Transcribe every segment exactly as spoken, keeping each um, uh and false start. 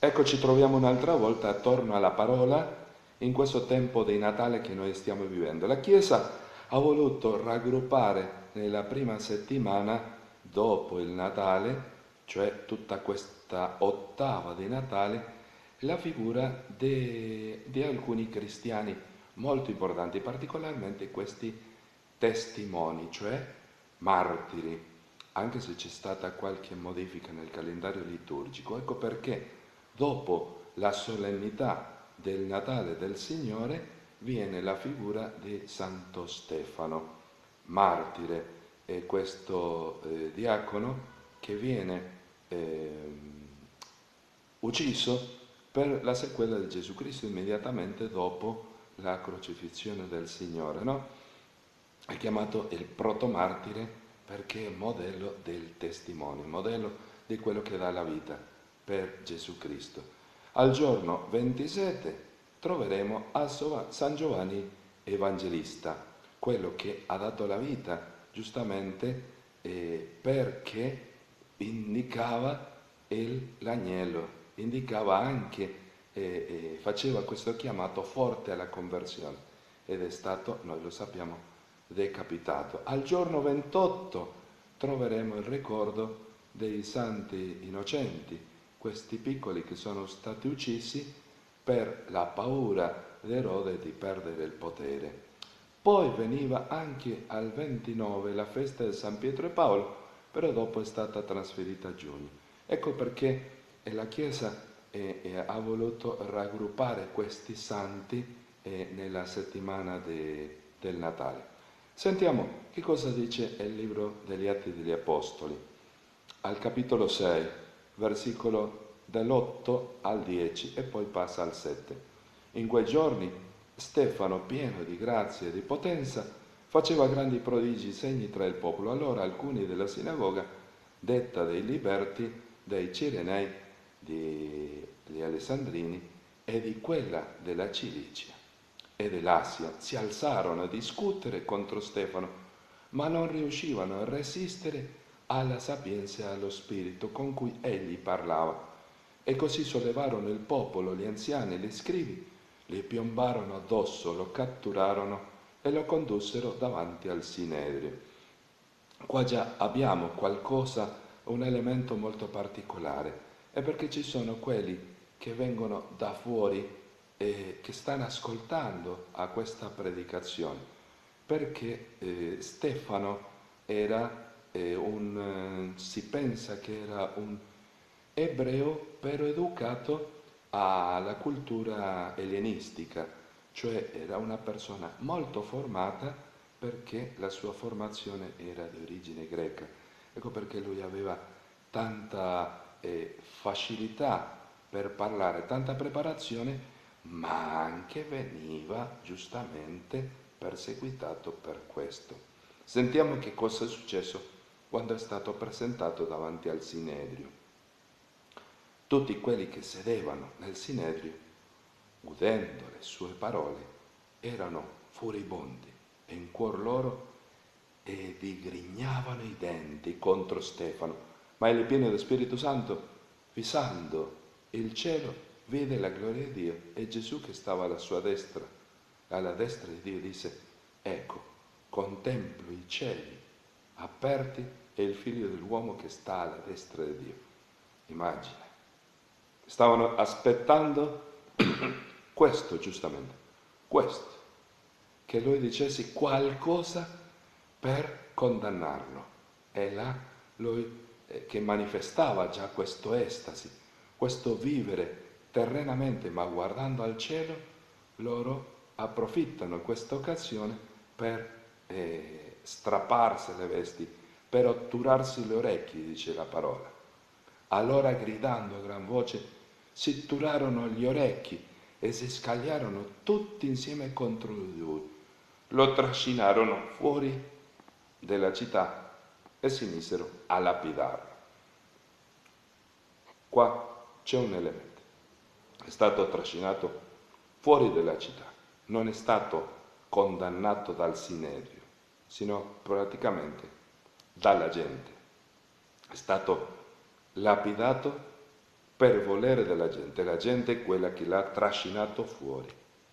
Ecco, ci troviamo un'altra volta attorno alla parola in questo tempo di Natale che noi stiamo vivendo. La Chiesa ha voluto raggruppare nella prima settimana dopo il Natale, cioè tutta questa ottava di Natale, la figura de- di alcuni cristiani molto importanti, particolarmente questi testimoni, cioè martiri, anche se c'è stata qualche modifica nel calendario liturgico. Ecco perché dopo la solennità del Natale del Signore viene la figura di Santo Stefano, martire, e questo eh, diacono che viene eh, ucciso per la sequela di Gesù Cristo immediatamente dopo la crocifissione del Signore, no? È chiamato il protomartire perché è modello del testimone, modello di quello che dà la vita per Gesù Cristo. Al giorno ventisette troveremo a San Giovanni Evangelista, quello che ha dato la vita giustamente eh, perché indicava il, l'agnello, indicava anche, eh, eh, faceva questo chiamato forte alla conversione ed è stato, noi lo sappiamo, decapitato. Al giorno ventotto troveremo il ricordo dei santi innocenti, questi piccoli che sono stati uccisi per la paura di Erode di perdere il potere. Poi veniva anche al ventinove la festa di San Pietro e Paolo, però dopo è stata trasferita a giugno. Ecco perché la Chiesa eh, eh, ha voluto raggruppare questi santi eh, nella settimana de, del Natale. Sentiamo che cosa dice il libro degli Atti degli Apostoli, al capitolo sei, versicolo dall'otto al dieci e poi passa al sette. In quei giorni Stefano, pieno di grazia e di potenza, faceva grandi prodigi segni tra il popolo. Allora alcuni della sinagoga, detta dei liberti, dei Cirenei, degli Alessandrini e di quella della Cilicia e dell'Asia, si alzarono a discutere contro Stefano, ma non riuscivano a resistere alla sapienza e allo spirito con cui egli parlava. E così sollevarono il popolo, gli anziani e gli scribi, gli piombarono addosso, lo catturarono e lo condussero davanti al Sinedrio. Qua già abbiamo qualcosa, un elemento molto particolare, è perché ci sono quelli che vengono da fuori e che stanno ascoltando a questa predicazione, perché eh, Stefano era eh, un, eh, si pensa che era un ebreo però educato alla cultura ellenistica, cioè era una persona molto formata perché la sua formazione era di origine greca. Ecco perché lui aveva tanta eh, facilità per parlare, tanta preparazione, ma anche veniva giustamente perseguitato per questo. Sentiamo che cosa è successo quando è stato presentato davanti al Sinedrio. Tutti quelli che sedevano nel Sinedrio, udendo le sue parole, erano furibondi e in cuor loro e digrignavano i denti contro Stefano. Ma egli, pieno dello Spirito Santo, fissando il cielo, vide la gloria di Dio e Gesù che stava alla sua destra, alla destra di Dio, disse: ecco, contemplo i cieli aperti e il figlio dell'uomo che sta alla destra di Dio. Immagina. Stavano aspettando questo, giustamente, questo, che lui dicesse qualcosa per condannarlo. E là lui eh, che manifestava già questo estasi, questo vivere terrenamente ma guardando al cielo, loro approfittano di questa occasione per eh, strapparsi le vesti, per otturarsi le orecchie, dice la parola. Allora gridando a gran voce si turarono gli orecchi e si scagliarono tutti insieme contro di lui. Lo trascinarono fuori della città e si misero a lapidarlo. Qua c'è un elemento. È stato trascinato fuori della città, non è stato condannato dal Sinedrio, sino praticamente dalla gente. È stato lapidato per volere della gente. La gente è quella che l'ha trascinato fuori.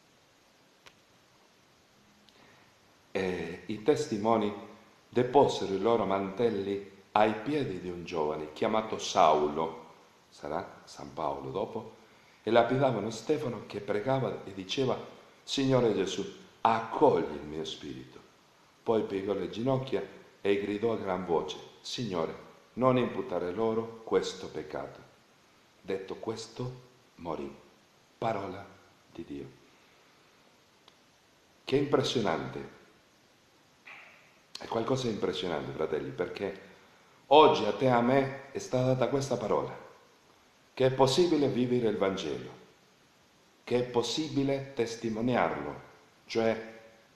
E i testimoni deposero i loro mantelli ai piedi di un giovane chiamato Saulo, sarà San Paolo dopo, e lapidavano Stefano che pregava e diceva: Signore Gesù, accogli il mio spirito. Poi piegò le ginocchia e gridò a gran voce: Signore, non imputare loro questo peccato. Detto questo, morì. Parola di Dio. Che impressionante. È qualcosa di impressionante, fratelli, perché oggi a te e a me è stata data questa parola, che è possibile vivere il Vangelo, che è possibile testimoniarlo, cioè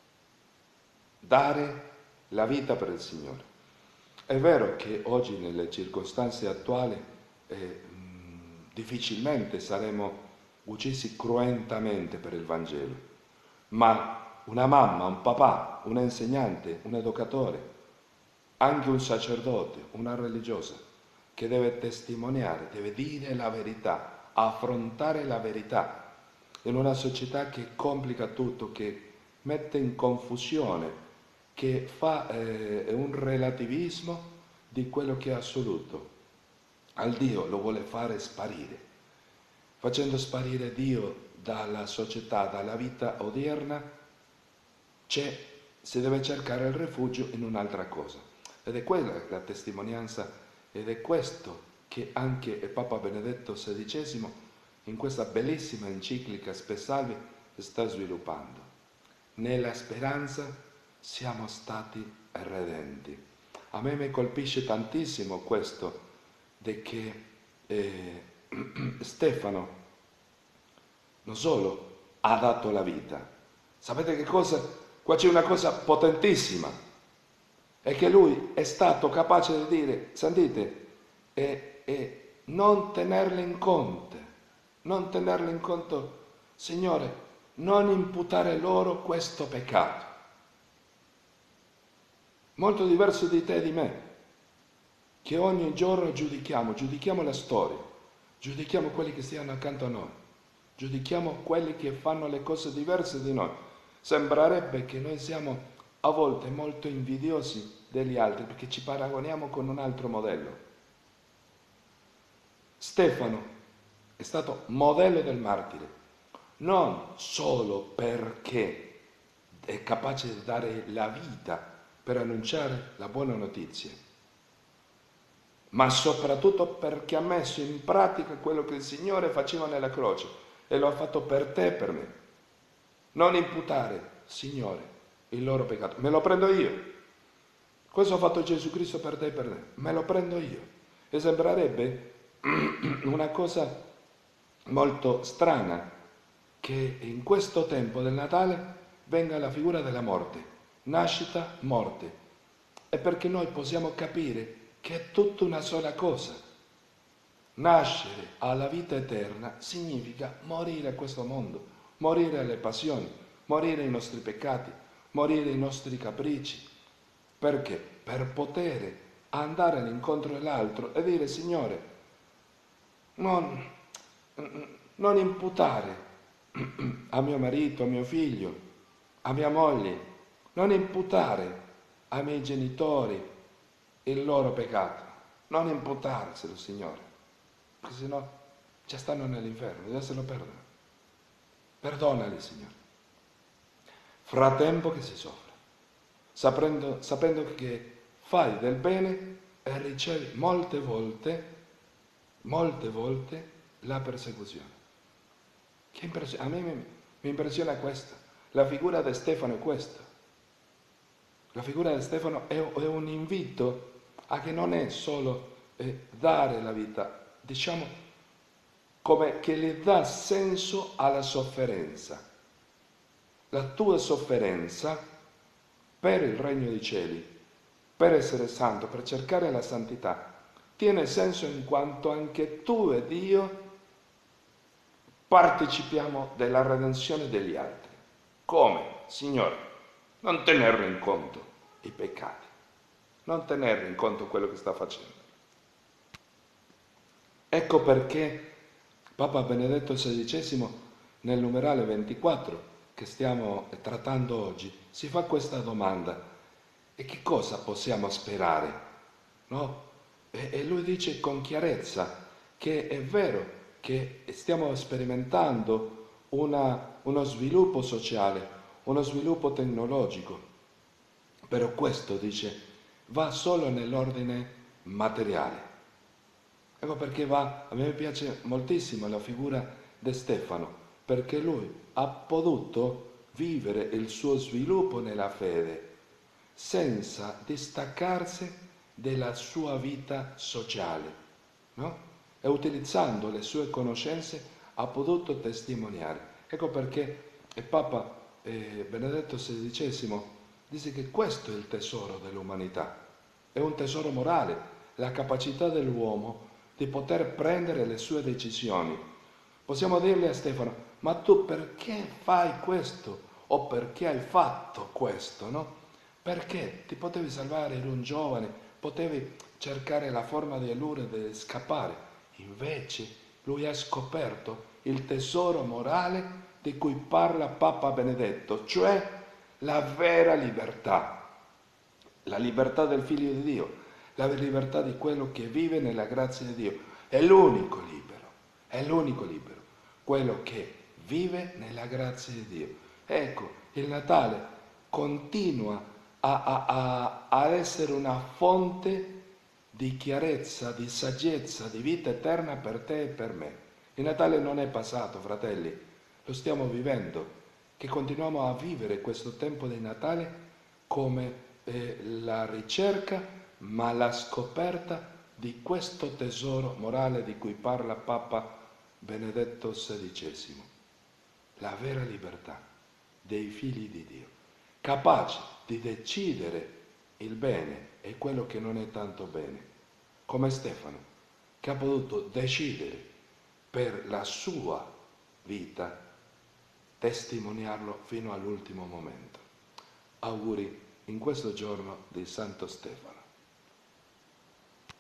dare la vita per il Signore. È vero che oggi nelle circostanze attuali eh, mh, difficilmente saremo uccisi cruentamente per il Vangelo, ma una mamma, un papà, un insegnante, un educatore, anche un sacerdote, una religiosa, che deve testimoniare, deve dire la verità, affrontare la verità in una società che complica tutto, che mette in confusione, che fa eh, un relativismo di quello che è assoluto. Al Dio lo vuole fare sparire. Facendo sparire Dio dalla società, dalla vita odierna, c'è, si deve cercare il rifugio in un'altra cosa. Ed è quella la testimonianza, ed è questo che anche Papa Benedetto sedicesimo in questa bellissima enciclica Spe Salvi sta sviluppando. Nella speranza siamo stati redenti. A me mi colpisce tantissimo questo, di che eh, Stefano non solo ha dato la vita, sapete che cosa? Qua c'è una cosa potentissima, è che lui è stato capace di dire, sentite, e, e non tenerle in conto, non tenerle in conto, Signore, non imputare loro questo peccato. Molto diverso di te e di me, che ogni giorno giudichiamo, giudichiamo la storia, giudichiamo quelli che stiano accanto a noi, giudichiamo quelli che fanno le cose diverse di noi. Sembrerebbe che noi siamo a volte molto invidiosi degli altri perché ci paragoniamo con un altro modello. Stefano è stato modello del martire, non solo perché è capace di dare la vita per annunciare la buona notizia, ma soprattutto perché ha messo in pratica quello che il Signore faceva nella croce e lo ha fatto per te e per me. Non imputare, Signore, il loro peccato. Me lo prendo io. Questo ha fatto Gesù Cristo per te e per me. Me lo prendo io. E sembrerebbe una cosa molto strana che in questo tempo del Natale venga la figura della morte. Nascita, morte. E perché noi possiamo capire che è tutta una sola cosa. Nascere alla vita eterna significa morire a questo mondo. Morire alle passioni, morire ai nostri peccati, morire ai nostri capricci. Perché? Per poter andare all'incontro dell'altro e dire: Signore, non, non imputare a mio marito, a mio figlio, a mia moglie, non imputare ai miei genitori il loro peccato, non imputarselo, Signore, perché sennò già stanno nell'inferno, già se lo perdono. Perdonali, Signore. Frattempo che si soffre, sapendo, sapendo che fai del bene e ricevi molte volte, molte volte la persecuzione. Che impressione, a me mi, mi impressiona questa. La figura di Stefano è questa. La figura di Stefano è, è un invito a che non è solo eh, dare la vita, diciamo, come che le dà senso alla sofferenza. La tua sofferenza per il regno dei cieli, per essere santo, per cercare la santità, tiene senso in quanto anche tu e Dio partecipiamo della redenzione degli altri. Come? Signore, non tenere in conto i peccati, non tenere in conto quello che sta facendo. Ecco perché Papa Benedetto sedicesimo, nel numerale ventiquattro che stiamo trattando oggi, si fa questa domanda: e che cosa possiamo sperare? No? E, e lui dice con chiarezza che è vero che stiamo sperimentando una, uno sviluppo sociale, uno sviluppo tecnologico, però questo, dice, va solo nell'ordine materiale. Ecco perché va, a me piace moltissimo la figura di Stefano, perché lui ha potuto vivere il suo sviluppo nella fede senza distaccarsi dalla sua vita sociale, no? E utilizzando le sue conoscenze ha potuto testimoniare. Ecco perché il Papa eh, Benedetto sedicesimo dice che questo è il tesoro dell'umanità, è un tesoro morale, la capacità dell'uomo di poter prendere le sue decisioni. Possiamo dirle a Stefano: ma tu perché fai questo? O perché hai fatto questo, no? Perché ti potevi salvare, eri un giovane, potevi cercare la forma di allure, di scappare. Invece lui ha scoperto il tesoro morale di cui parla Papa Benedetto, cioè la vera libertà, la libertà del Figlio di Dio, la libertà di quello che vive nella grazia di Dio. È l'unico libero, è l'unico libero, quello che vive nella grazia di Dio. Ecco, il Natale continua a, a, a, a essere una fonte di chiarezza, di saggezza, di vita eterna per te e per me. Il Natale non è passato, fratelli, lo stiamo vivendo, che continuiamo a vivere questo tempo di Natale come eh, la ricerca, ma la scoperta di questo tesoro morale di cui parla Papa Benedetto sedicesimo, la vera libertà dei figli di Dio, capaci di decidere il bene e quello che non è tanto bene, come Stefano, che ha potuto decidere per la sua vita, testimoniarlo fino all'ultimo momento. Auguri in questo giorno di Santo Stefano.